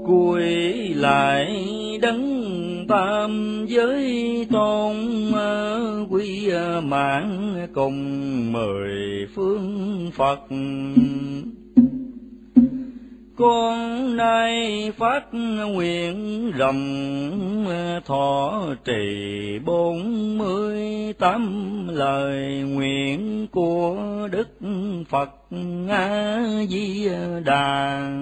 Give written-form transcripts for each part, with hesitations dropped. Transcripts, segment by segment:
cúi lại đấng tam giới tôn, quy mạng cùng 10 phương Phật. Con nay phát nguyện rộng, thọ trì 48 lời nguyện của Đức Phật A Di Đà.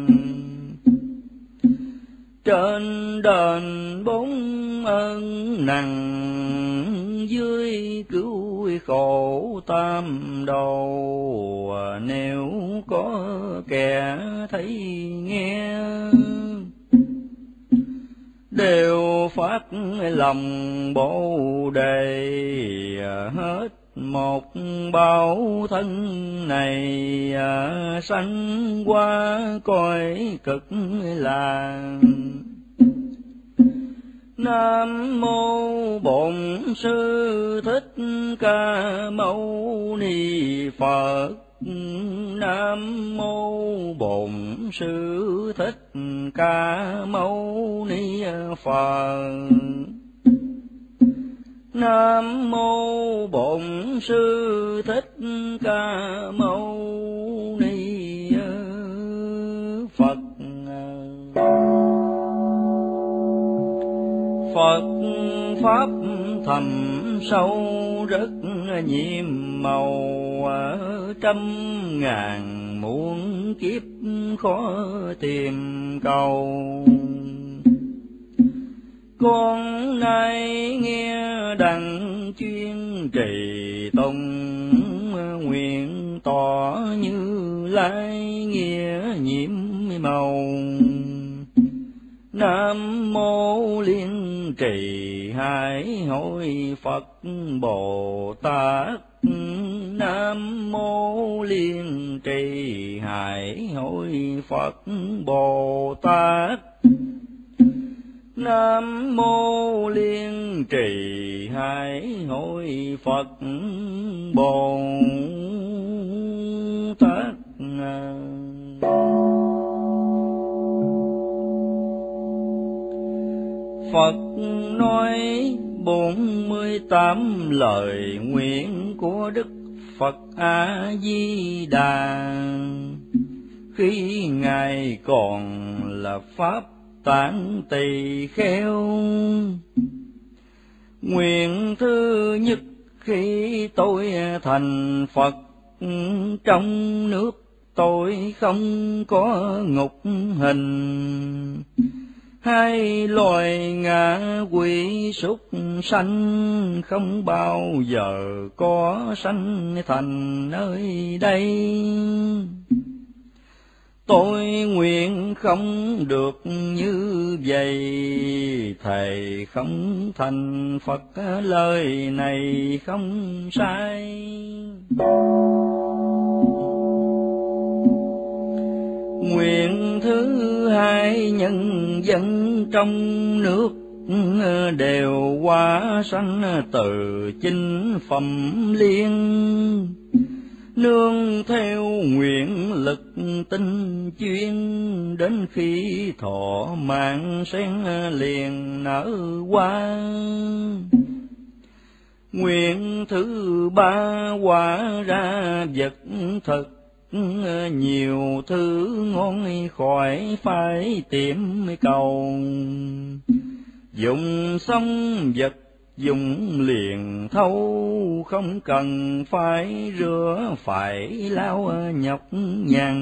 Trên đền 4 ơn nặng, dưới cứu khổ tam đồ. Nếu có kẻ thấy nghe, đều phát lòng Bồ Đề. Hết một báo thân này, sanh qua cõi cực lạc. Nam mô Bổn Sư Thích Ca Mâu Ni Phật. Nam mô Bổn Sư Thích Ca Mâu Ni Phật. Nam mô Bổn Sư Thích Ca Mâu Ni Phật. Phật pháp thầm sâu rất nhiệm màu, 100.000 muôn kiếp khó tìm cầu. Con nay nghe đặng chuyên trì tông, nguyện tỏ Như Lai nghĩa nhiệm màu. Nam mô Liên Trì Hải Hội Phật Bồ Tát. Nam mô Liên Trì Hải Hội Phật Bồ Tát. Nam mô Liên Trì Hải Hội Phật Bồ Tát. Phật nói 48 lời nguyện của Đức Phật A Di Đà, khi Ngài còn là Pháp Tạng Tỳ Kheo. Nguyện thứ nhất, khi tôi thành Phật, trong nước tôi không có ngục hình. Hai loài ngạ quỷ súc sanh, không bao giờ có sanh thành nơi đây. Tôi nguyện không được như vậy, thầy không thành Phật, lời này không sai. Nguyện thứ hai, nhân dân trong nước đều hóa sanh từ chính phẩm liên. Nương theo nguyện lực tinh chuyên, đến khi thọ mạng sen liền nở hoa. Nguyện thứ ba, hóa ra vật thực nhiều thứ ngon, khỏi phải tìm cầu. Dùng xong vật dùng liền thâu, không cần phải rửa phải lau nhọc nhằn.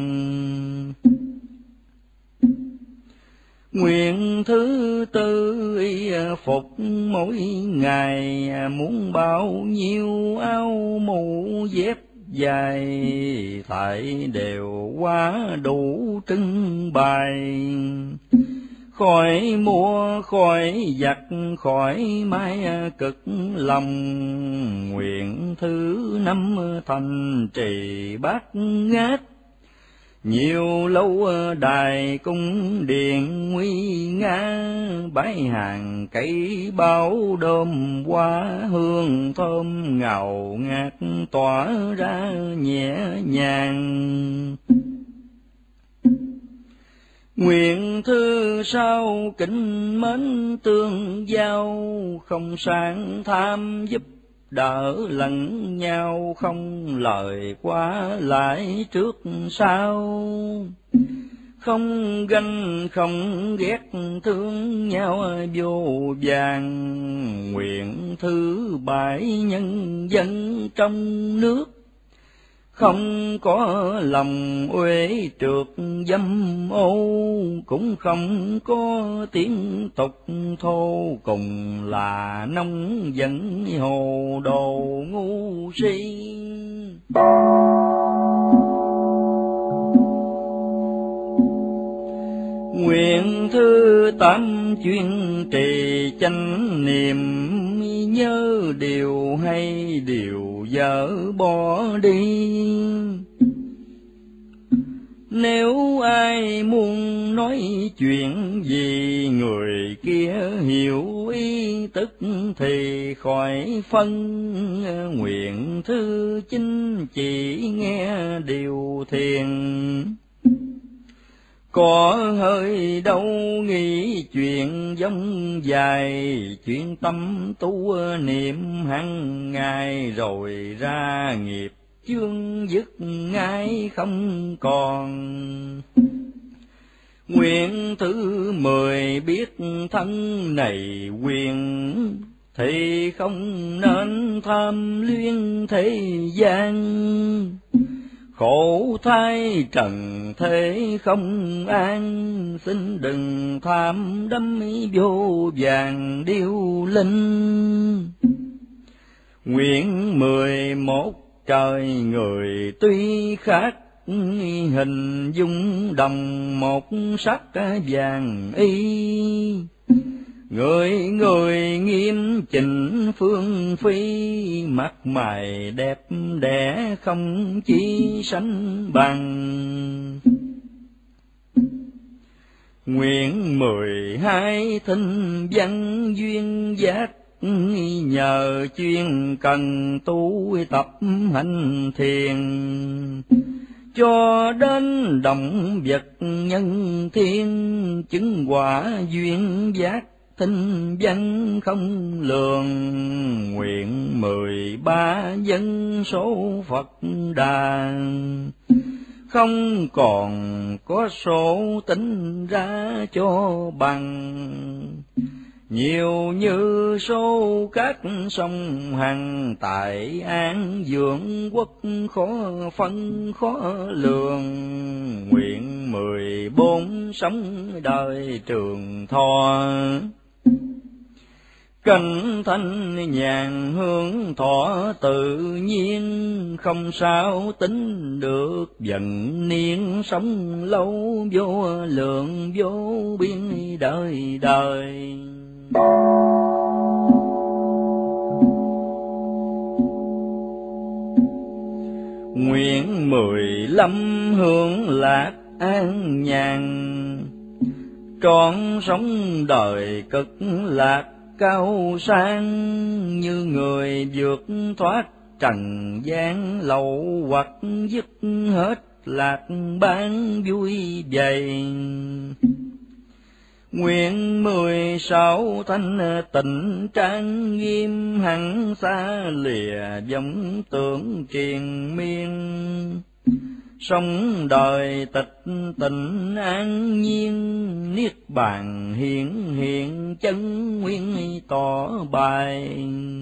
Nguyện thứ tư, phục mỗi ngày muốn bao nhiêu áo mũ dép dài, tại đều quá đủ trưng bày. Khỏi mua khỏi giặt khỏi mai cực lòng. Nguyện thứ năm, thành trì bát ngát, nhiều lâu đài cung điện nguy nga. Bái hàng cây bao đơm hoa, hương thơm ngào ngạt tỏa ra nhẹ nhàng. Nguyện thư sau kính mến tương giao, không sang tham giúp đỡ lẫn nhau, không lời quá lại trước sau. Không ganh không ghét thương nhau vô vàn, nguyện thứ bãi nhân dân trong nước. Không có lòng uế trượt dâm ô, cũng không có tiếng tục thô, cùng là nông dẫn hồ đồ ngu si. Nguyện thư tám chuyên trì chánh niệm, nhớ điều hay điều dở bỏ đi. Nếu ai muốn nói chuyện gì người kia hiểu ý tức thì khỏi phân. Nguyện thư chính chỉ nghe điều thiền, có hơi đâu nghĩ chuyện giống dài. Chuyện tâm tu niệm hằng ngày, rồi ra nghiệp chương dứt ngay không còn. Nguyện thứ 10 biết thân này quyền, thì không nên tham luyên thế gian. Khổ thai trần thế không an, xin đừng tham đắm vô vàng điêu linh. Nguyện 11 trời người tuy khác, hình dung đồng một sắc vàng y. Người nghiêm chỉnh phương phi, mặt mày đẹp đẽ không chi sánh bằng. Nguyện 12 thinh văn duyên giác, nhờ chuyên cần tu tập hành thiền. Cho đến động vật nhân thiên, chứng quả duyên giác thinh văn không lường. Nguyện 13 dân số Phật đà, không còn có số tính ra cho bằng. Nhiều như số các sông hằng, tại an dưỡng quốc khó phân khó lường. Nguyện 14 sống đời trường thọ, cảnh thanh nhàn hương thọ tự nhiên. Không sao tính được dần niên, sống lâu vô lượng vô biên đời đời. Nguyện 15 hưởng lạc an nhàn, trọn sống đời cực lạc cao sang. Như người vượt thoát trần gian lậu, hoặc dứt hết lạc ban vui vầy. Nguyện 16 thanh tịnh trang nghiêm, hằng xa lìa vọng tưởng triền miên. Sống đời tịch tịnh an nhiên, niết bàn hiện hiện chân nguyên tỏ bài.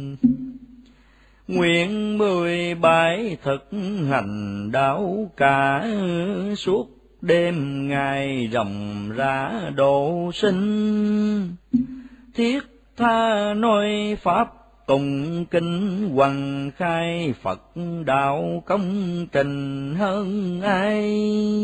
Nguyện 17 thực hành đạo cả, suốt đêm ngày ròng rã độ sinh. Thiết tha nói pháp tụng kinh, hoằng khai Phật đạo công trình hơn ai.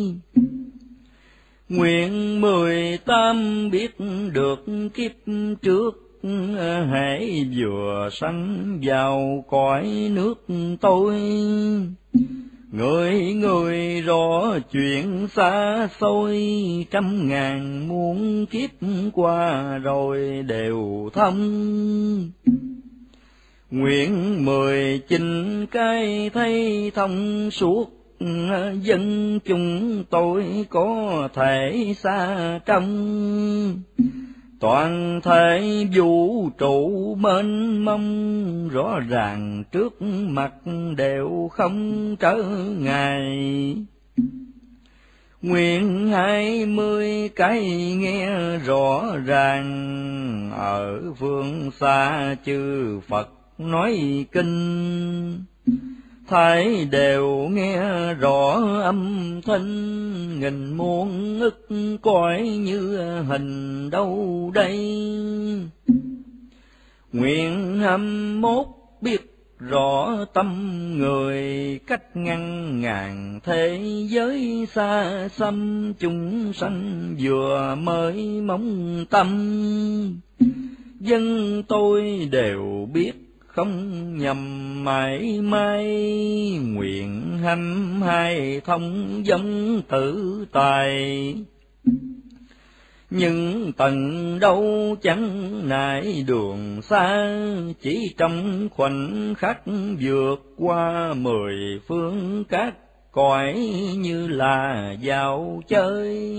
Nguyện 18 biết được kiếp trước, hễ vừa sanh vào cõi nước tôi. Người rõ chuyện xa xôi, trăm ngàn muôn kiếp qua rồi đều thâm. Nguyện 19 cái thấy thông suốt, dân chúng tôi có thể xa trong. Toàn thể vũ trụ mênh mông, rõ ràng trước mặt đều không trở ngại. Nguyện 20 cái nghe rõ ràng, ở phương xa chư Phật nói kinh. Thái đều nghe rõ âm thanh, nghìn muôn ức cõi như hình đâu đây. Nguyện 21 biết rõ tâm người, cách ngăn ngàn thế giới xa xăm. Chúng sanh vừa mới mong tâm, dân tôi đều biết không nhầm mãi mãi. Nguyện 22 thông giống tự tài, nhưng tận đâu chẳng nại đường xa. Chỉ trong khoảnh khắc vượt qua 10 phương các cõi, như là dạo chơi.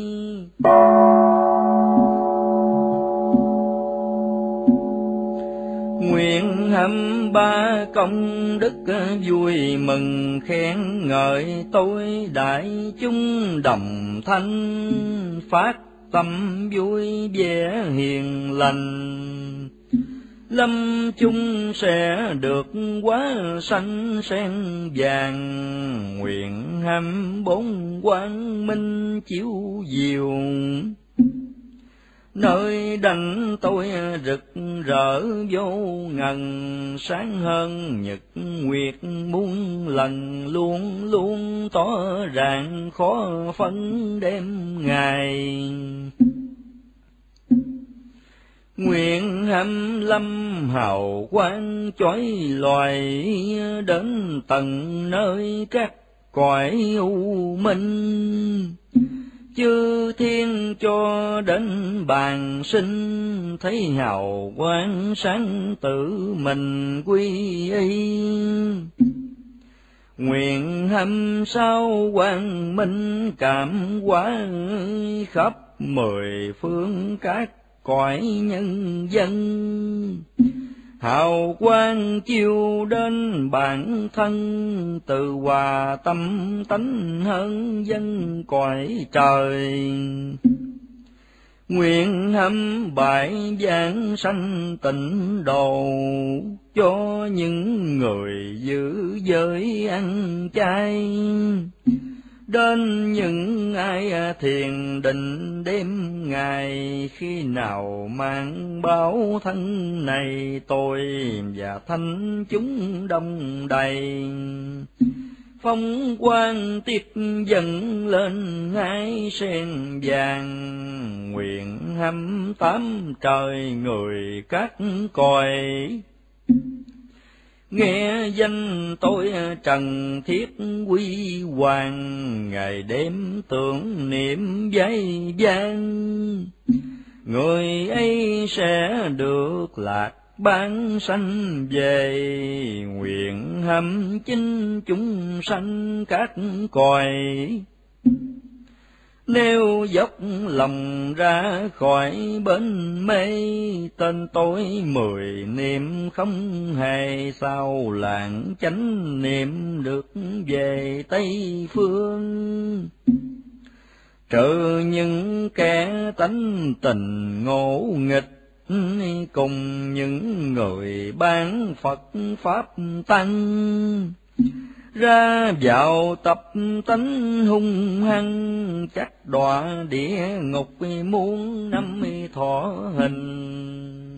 Nguyện 23 công đức vui mừng khen ngợi tôi, đại chúng đồng thanh phát tâm vui vẻ hiền lành. Lâm chung sẽ được hóa sanh sen vàng. Nguyện 24 quang minh chiếu diệu, nơi đảnh tôi rực rỡ vô ngần. Sáng hơn nhật nguyệt muôn lần, luôn luôn tỏ ràng khó phân đêm ngày. Nguyện 25 hào quang chói loài, đến tận nơi các cõi u minh. Chư thiên cho đến bàn sinh, thấy hào quang sáng tự mình quy y. Nguyện 26 quang minh cảm hóa, khắp 10 phương các cõi nhân dân. Hào quang chiếu đến bản thân, từ hòa tâm tánh hơn dân cõi trời. Nguyện 27 giảng sanh tịnh độ, cho những người giữ giới ăn chay. Đến những ai thiền định đêm ngày, khi nào mang báo thân này, tôi và thánh chúng đông đầy. Phong quang tiết dần lên ngái sen vàng. Nguyện 28 trời người các cõi, nghe danh tôi trần thiết quy hoàng. Ngày đêm tưởng niệm dây vang, người ấy sẽ được lạc bán sanh về. Nguyện 29 chúng sanh các cõi, nếu dốc lòng ra khỏi bến mê. Tên tôi 10 niệm không hề sao lãng, chánh niệm được về Tây phương. Trừ những kẻ tánh tình ngỗ nghịch, cùng những người bán Phật Pháp tăng. Ra vào tập tánh hung hăng, chắc đọa địa ngục muôn năm thọ hình.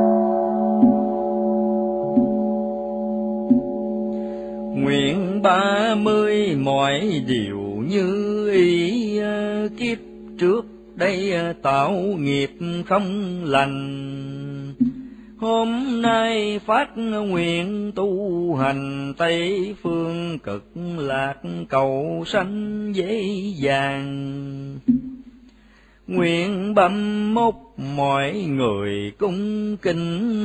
Nguyện 30 mọi điều như ý, kiếp trước đây tạo nghiệp không lành. Hôm nay phát nguyện tu hành, Tây phương cực lạc cầu sanh dễ dàng. Nguyện 31 mọi người cung kính,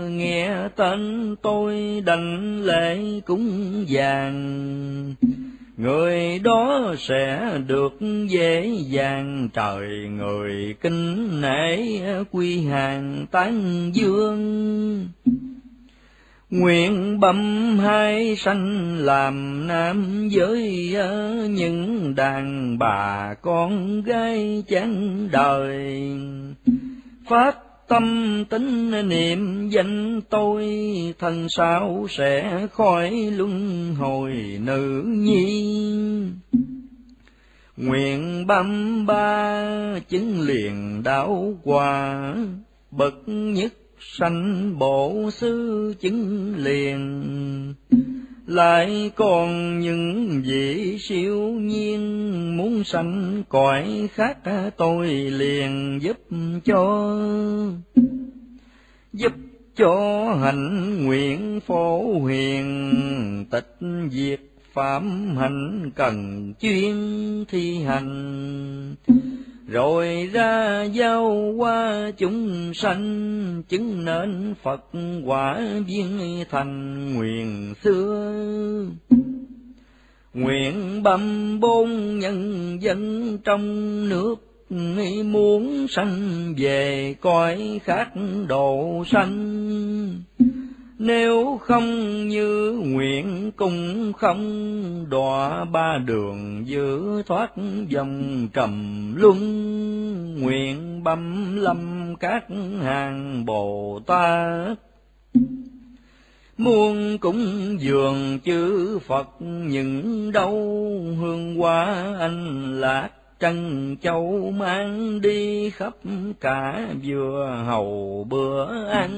nghe tên tôi đảnh lễ cúng dường. người đó sẽ được dễ dàng trời người kính nể quy hàng tán dương. Nguyện bẩm hai sanh làm nam giới, những đàn bà con gái chán đời, phát tâm tính niệm danh tôi, thân sao sẽ khỏi luân hồi nữ nhi. Nguyện băm ba chứng liền đạo quả, bậc nhất sanh bộ sư chứng liền. Lại còn những vị siêu nhiên, muốn sanh cõi khác tôi liền giúp cho hạnh nguyện phổ hiền. Tịch diệt phạm hạnh cần chuyên thi hành, rồi ra giao qua chúng sanh, chứng nên Phật quả viên thành nguyện xưa. Nguyện bẩm bốn nhân dân trong nước, muốn sanh về cõi khác độ sanh. Nếu không như nguyện cũng không, đọa ba đường giữ thoát dòng trầm luân. Nguyện bẩm lâm các hàng Bồ Tát, muôn cúng dường chư Phật những đâu. Hương hoa anh lạc trân châu mang đi, khắp cả vừa hầu bữa ăn.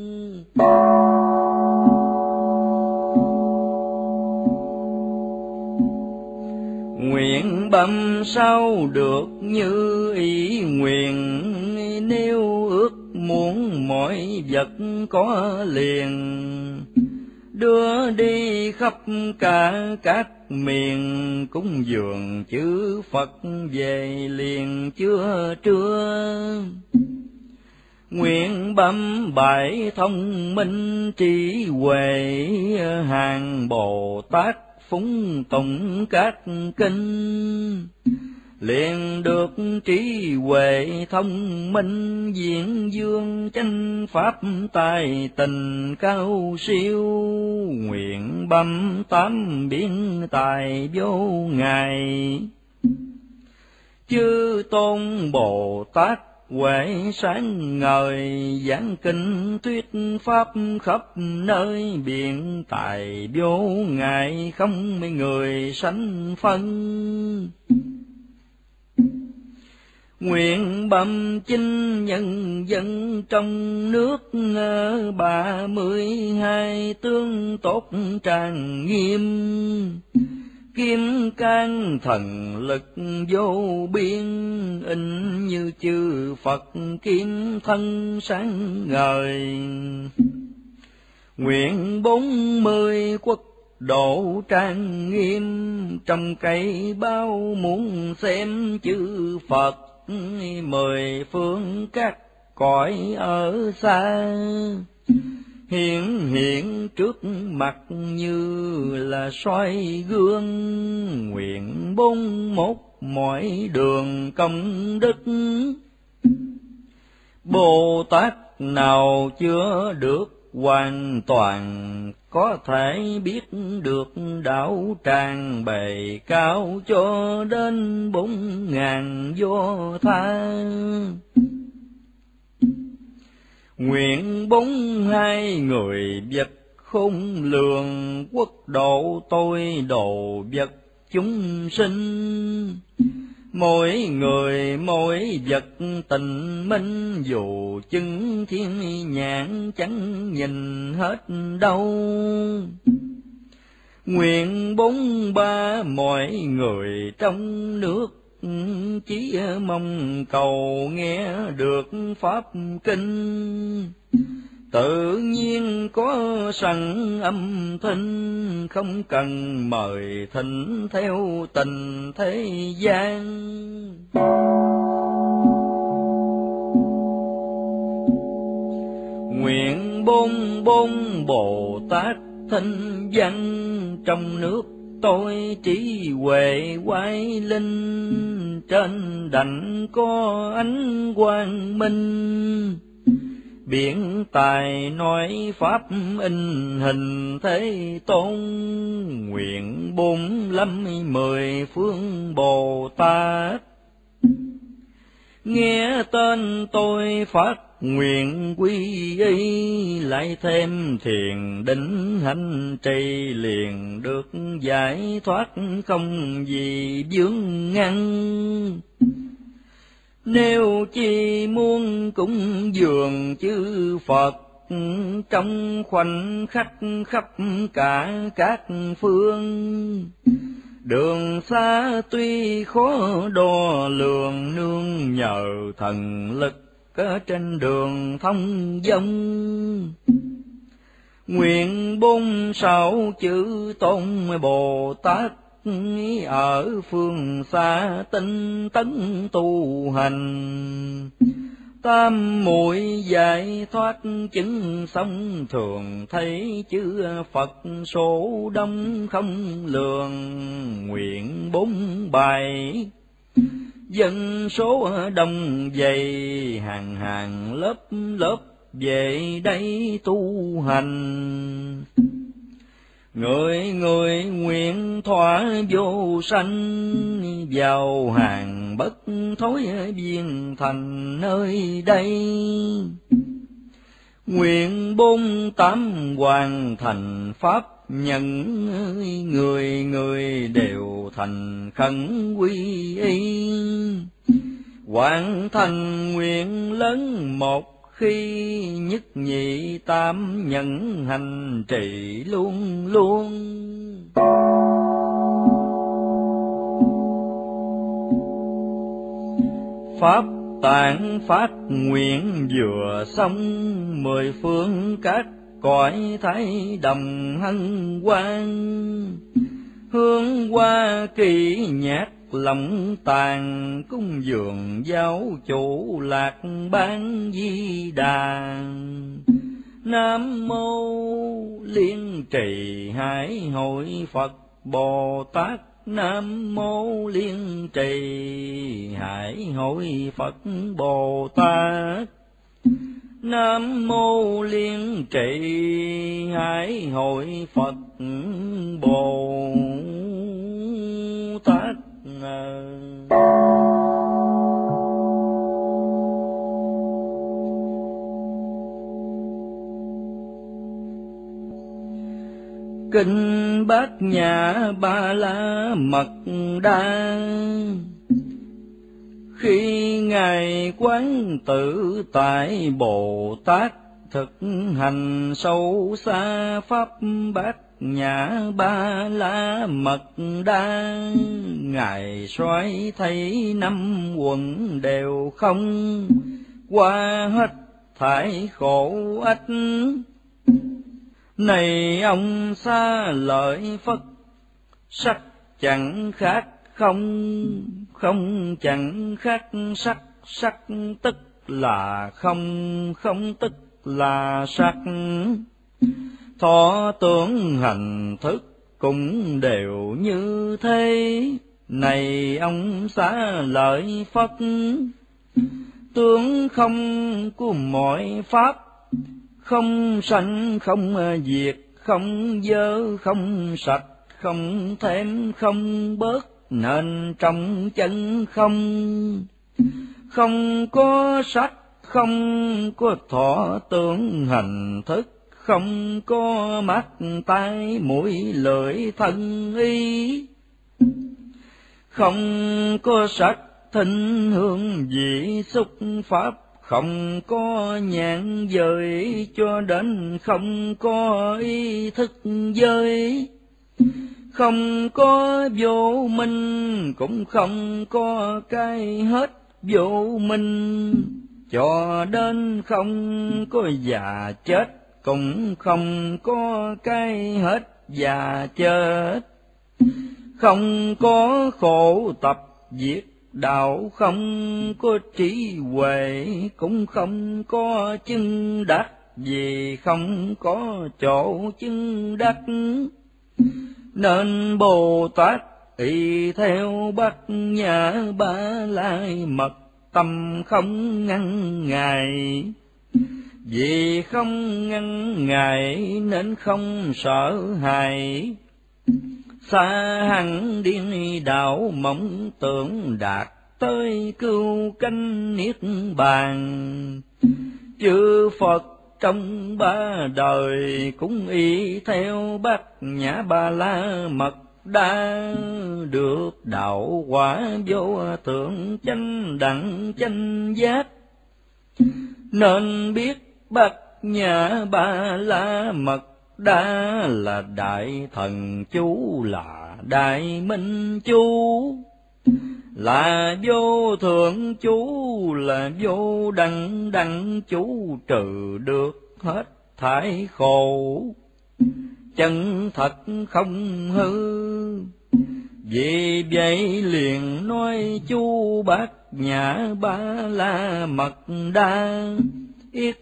Nguyện bẩm sao được như ý nguyện, nếu ước muốn mọi vật có liền. Đưa đi khắp cả các miền, cúng dường chư Phật về liền chưa trưa. Nguyện bẩm bài thông minh trí huệ, hàng Bồ Tát phúng tụng các kinh. Liền được trí huệ thông minh, diễn dương chánh pháp tài tình cao siêu. Nguyện bẩm tám biến tài vô ngại, chư tôn Bồ Tát huệ sáng ngời. Giảng kinh thuyết pháp khắp nơi, biện tài vô ngại không mấy người sanh phân. Nguyện bẩm chinh nhân dân trong nước, 32 tướng tốt trang nghiêm. Kim cang thần lực vô biên, in như chư Phật kim thân sáng ngời. Nguyện 40 quốc độ trang nghiêm, trong cây bao muốn xem chư Phật. 10 phương các cõi ở xa, hiện trước mặt như là soi gương. Nguyện 41 mọi đường công đức, Bồ Tát nào chưa được hoàn toàn, có thể biết được đạo tràng bề cao, cho đến 4000 vô tha. Nguyện 42 người vật khôn lường, quốc độ tôi độ vật chúng sinh. Mỗi người mỗi vật tình minh, dù chứng thiên nhãn chẳng nhìn hết đâu. Nguyện 43 mọi người trong nước, chỉ mong cầu nghe được pháp kinh. Tự nhiên có sẵn âm thanh, không cần mời thỉnh theo tình thế gian. Nguyện 44 Bồ Tát thanh văn, trong nước tôi trí huệ quái linh, trên đảnh có ánh quang minh. Biển tài nói pháp in hình thế tôn, nguyện 45 phương Bồ Tát. Nghe tên tôi phát nguyện quy y, lại thêm thiền định hành trì, liền được giải thoát không gì vướng ngăn. Nếu chi muốn cúng dường chư Phật, trong khoảnh khắc khắp cả các phương. Đường xa tuy khó đo lường, nương nhờ thần lực ở trên đường thông dong. Nguyện 46 chữ tôn Bồ Tát, ở phương xa tinh tấn tu hành. Tam muội giải thoát chứng xong, thường thấy chư Phật số đông không lường. Nguyện 47 dân số đông dày, hàng hàng lớp lớp về đây tu hành. Người người nguyện thỏa vô sanh, vào hàng bất thối viên thành nơi đây. Nguyện 48 hoàn thành pháp nhận, người người đều thành khẩn quy y. Hoàn thành nguyện lớn một khi, nhất nhị tam nhận hành trì luôn luôn. Pháp tạng phát nguyện vừa xong, 10 phương các cõi thái đồng hân hoan. Hương hoa kỳ nhạc lòng tàn, cúng dường giáo chủ lạc ban di đà. Nam mô Liên Trì Hải Hội Phật Bồ Tát, Nam mô Liên Trì Hải Hội Phật Bồ Tát, Nam mô Liên Trì Hải Hội Phật Bồ Tát. Kinh Bát Nhã Ba La Mật Đa. Khi Ngài Quán Tự Tại Bồ Tát, thực hành sâu xa pháp Bát Nhã Ba La Mật Đa. Ngài soái thấy 5 quần đều không, qua hết thải khổ ách. Này ông xa lợi Phất, sắc chẳng khác không, không chẳng khác sắc, sắc tức là không, không tức là sắc. Thọ tưởng hành thức cũng đều như thế. Này ông xá lợi Phất, tướng không của mọi pháp, không sanh không diệt, không dơ không sạch, không thêm không bớt, nên trong chân không. Không có sắc, không có thọ tưởng hành thức, không có mắt tai mũi lưỡi thân ý. Không có sắc thinh hương vị xúc pháp, không có nhãn giới cho đến không có ý thức giới. Không có vô minh, cũng không có cái hết vô minh, cho đến không có già chết, cũng không có cái hết già chết. Không có khổ tập diệt đạo, không có trí huệ, cũng không có chứng đắc, vì không có chỗ chứng đắc. Nên Bồ Tát y theo Bát Nhã Ba La Mật, tâm không ngăn ngại. Vì không ngăn ngại nên không sợ hãi, xa hẳn điên đạo mộng tưởng đạt tới cưu canh niết bàn. Chư Phật trong ba đời cũng y theo Bát Nhã Ba La Mật, đã được đạo quả vô thượng chánh đẳng chánh giác. Nên biết Bát Nhã Ba La Mật đã là đại thần chú, là đại minh chú, là vô thượng chú, là vô đẳng đẳng chú, trừ được hết thải khổ, chân thật không hư. Vì vậy liền nói chú Bát Nhã Ba La Mật đa. Yết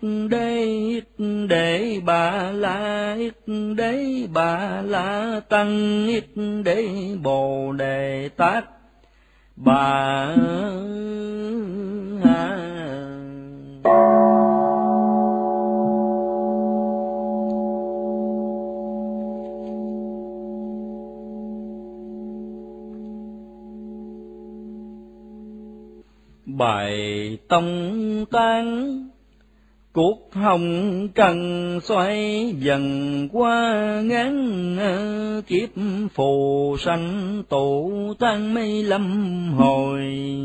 đế Ba La, yết đế Ba La Tăng, yết đế Bồ Đề Tát Bà Ha. Bài tông tán. Cuộc hồng trần xoay dần qua ngán, kiếp phù sanh tụ tan mây lâm hồi.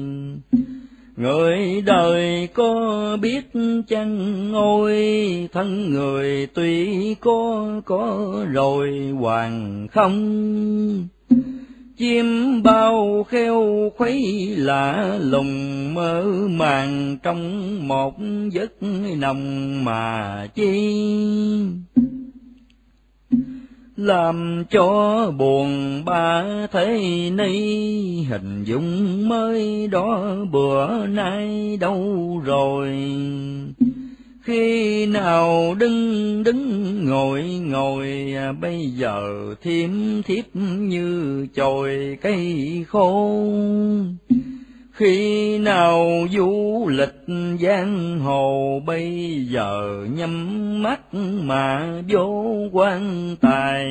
Người đời có biết chăng ôi, thân người tuy có rồi hoàng không. Chim bao kheo khuấy lạ lùng, mơ màng trong một giấc nồng mà chi. Làm cho buồn ba thế ni, hình dung mới đó bữa nay đâu rồi. Khi nào đứng ngồi, bây giờ thiêm thiếp như chồi cây khô. Khi nào du lịch giang hồ, bây giờ nhắm mắt mà vô quan tài.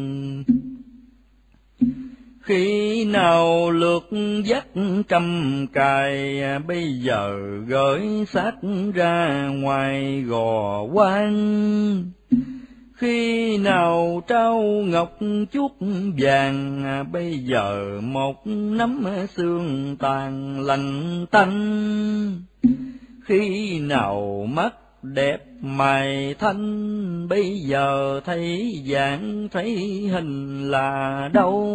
Khi nào lượt dắt trăm cài, bây giờ gửi xác ra ngoài gò quan. Khi nào trao ngọc chuốt vàng, bây giờ một nắm xương tàn lạnh tanh. Khi nào mắt đẹp mày thanh, bây giờ thấy dạng thấy hình là đâu.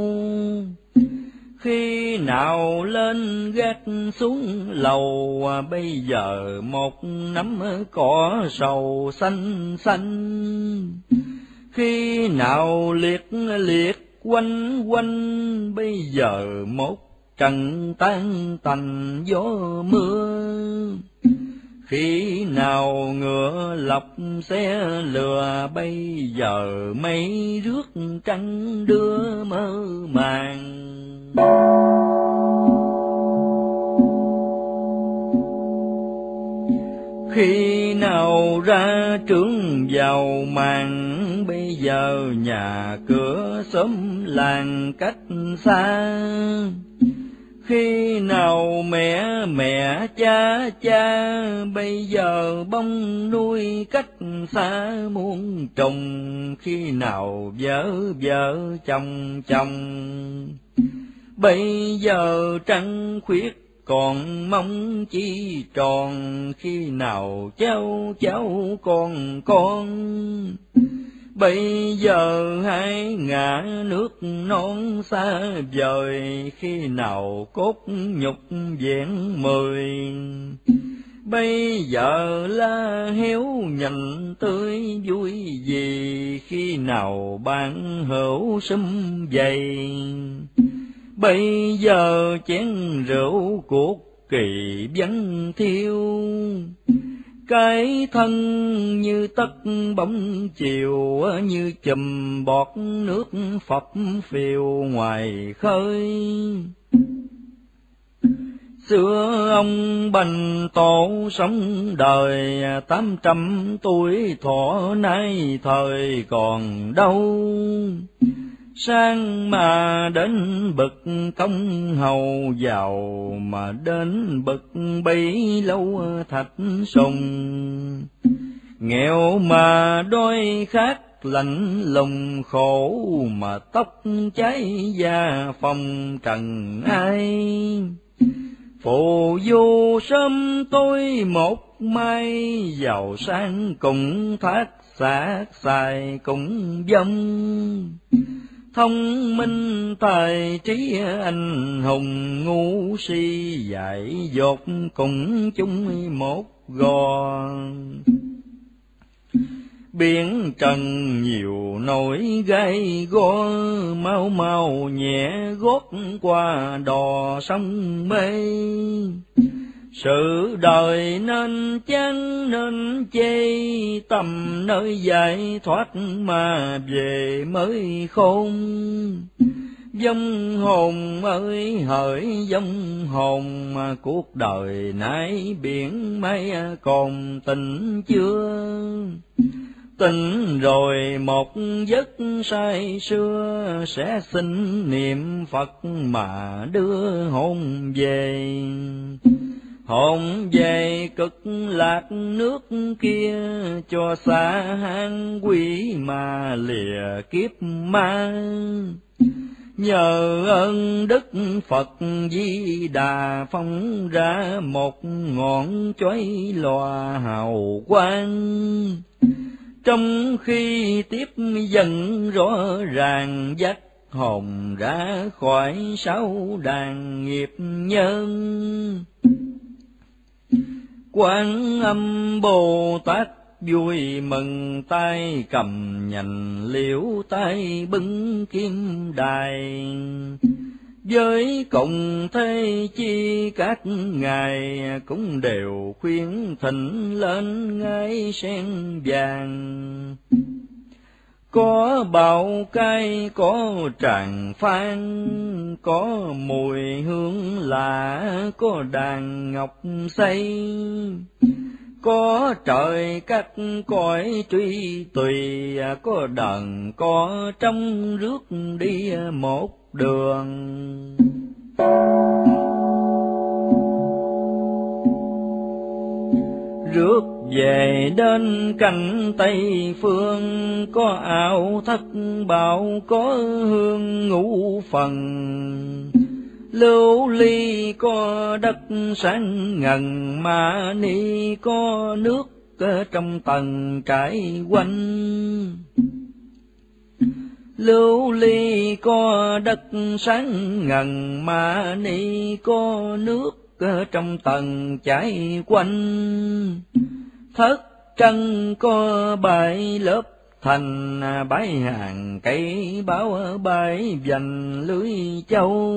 Khi nào lên gác xuống lầu, bây giờ một nắm cỏ sầu xanh xanh. Khi nào liệt quanh, bây giờ một trần tan tành gió mưa. Khi nào ngựa lọc xe lừa, bây giờ mây rước trăng đưa mơ màng. Khi nào ra trưởng vào màn, bây giờ nhà cửa xóm làng cách xa. Khi nào mẹ cha, bây giờ bông nuôi cách xa muôn trùng. Khi nào vợ chồng, bây giờ trăng khuyết còn mong chi tròn. Khi nào cháu con, bây giờ hai ngả nước non xa vời. Khi nào cốt nhục vẹn mười, bây giờ la héo nhành tươi vui gì. Khi nào bạn hữu sum vầy, bây giờ chén rượu cuộc kỳ vắng thiêu. Cái thân như tất bóng chiều, như chùm bọt nước phập phìu ngoài khơi. Xưa ông Bành Tổ sống đời 800 tuổi thọ, nay thời còn đâu. Sang mà đến bậc công hầu, giàu mà đến bậc bấy lâu thạch sùng. Nghèo mà đôi khác lạnh lùng, khổ mà tóc cháy da phong trần ai. Phù du sớm tối một mai, giàu sang cũng thác xác xài cũng vong. Thông minh tài trí anh hùng, ngu si dại dột cùng chung một gò. Biển trần nhiều nỗi gai go, mau mau nhẹ gót qua đò sông mê. Sự đời nên chán nên chê, tầm nơi giải thoát mà về mới khôn. Vong hồn ơi hỡi vong hồn, mà cuộc đời nãy biển mây còn tỉnh chưa. Tỉnh rồi một giấc say sưa, sẽ xin niệm Phật mà đưa hồn về. Hồn về cực lạc nước kia, cho xa hang quỷ mà lìa kiếp ma. Nhờ ơn Đức Phật Di Đà, phóng ra một ngọn chói lòa hào quang. Trong khi tiếp dần rõ ràng, dắt hồn ra khỏi sáu đàn nghiệp nhân. Quan Âm Bồ Tát vui mừng, tay cầm nhành liễu, tay bưng kim đài. Với cùng thế chi các ngài, cũng đều khuyến thịnh lên ngai sen vàng. Có bào cay, có tràng phan, có mùi hương lạ, có đàn ngọc xây. Có trời các cõi truy tùy, có đờn có trong rước đi một đường. Rước về đến cảnh Tây Phương, có ảo thất bảo, có hương ngũ phần. Lưu ly có đất sáng ngần, ma ni có nước trong tầng trải quanh. Lưu ly có đất sáng ngần, ma ni có nước trong tầng chảy quanh. Thất trân có bảy lớp thành, bãi hàng cây báo bãi vành lưới châu.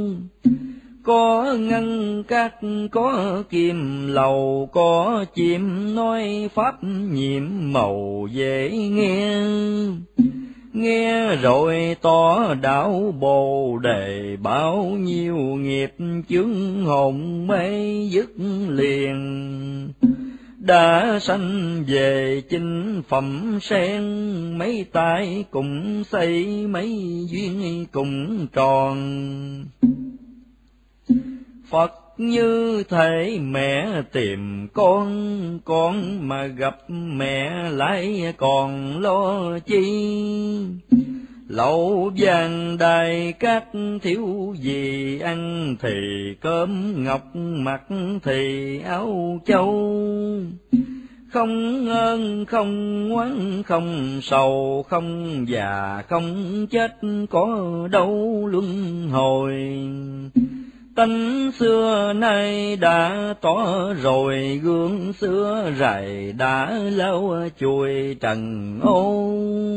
Có ngân cát có kim lầu, có chim nói pháp nhiệm màu dễ nghe. Nghe rồi tỏ đạo Bồ Đề, bao nhiêu nghiệp chướng hồn mê dứt liền. Đã sanh về chính phẩm sen, mấy tay cùng xây, mấy duyên cùng tròn. Phật như thể mẹ tìm con mà gặp mẹ lại còn lo chi. Lẩu vàng đài các thiếu gì ăn, thì cơm ngọc mặc thì áo châu. Không ơn không oán không sầu, không già không chết, có đâu luân hồi. Tánh xưa nay đã tỏ rồi, gương xưa rày đã lau chùi trần ô.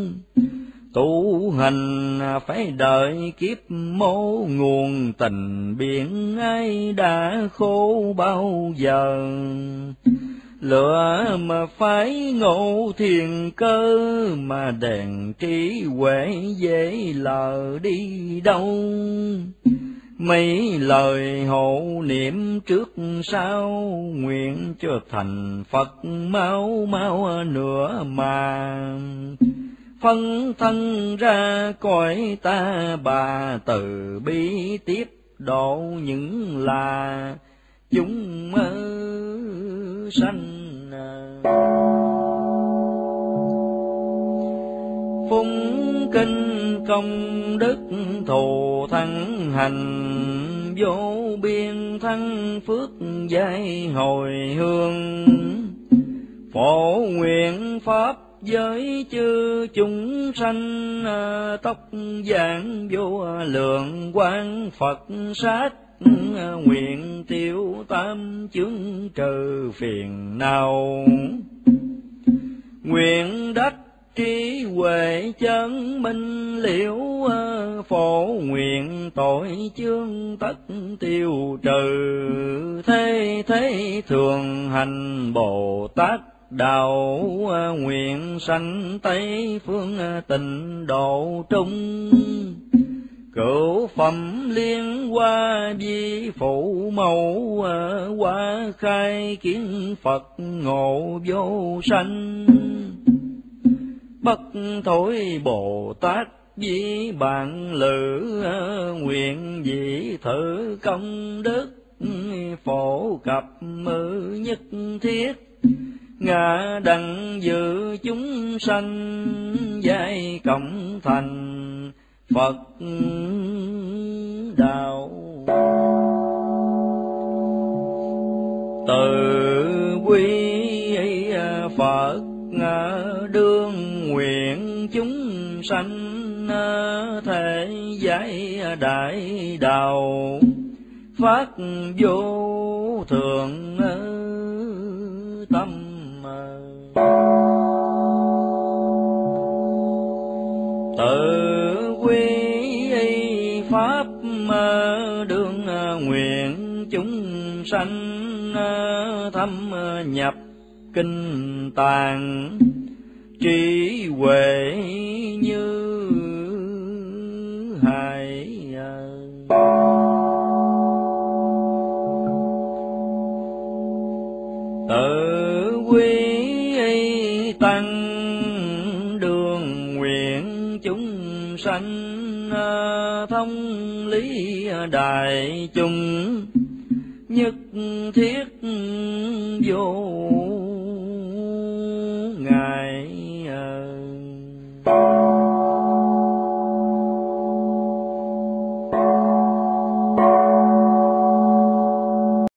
Tu hành phải đợi kiếp mô, nguồn tình biển ai đã khô bao giờ. lựa mà phải ngộ thiền cơ, mà đèn trí huệ dễ lờ đi đâu. Mấy lời hộ niệm trước sau, nguyện cho thành Phật mau mau nữa mà. Phân thân ra cõi ta bà, từ bi tiếp độ những là chúng sanh. Phúng kinh công đức thù thắng hành, vô biên thắng phước giải hồi hương. Phổ nguyện pháp giới chư chúng sanh, tóc vàng vô lượng quang Phật sát. Nguyện tiêu tam chướng trừ phiền não, nguyện đắc trí huệ chân minh liễu. Phổ nguyện tội chướng tất tiêu trừ, thế thế thường hành Bồ Tát đạo. Nguyện sanh Tây phương tịnh độ trung, cửu phẩm liên hoa vi phụ mẫu. Hoa khai kiến Phật ngộ vô sanh, bất thối Bồ Tát vi bạn lữ. Nguyện vị thử công đức, phổ cập mư nhất thiết. Ngã đặng dự chúng sanh, giai cộng thành Phật đạo. Từ quy Phật đương nguyện chúng sanh, thể giải đại đạo. Phát vô thượng tâm, tự quy pháp đương nguyện chúng sanh. Thâm nhập kinh tạng, trí huệ như hải. Tự quy tăng đường nguyện chúng sanh. Thông lý đại chúng, nhất thiết vô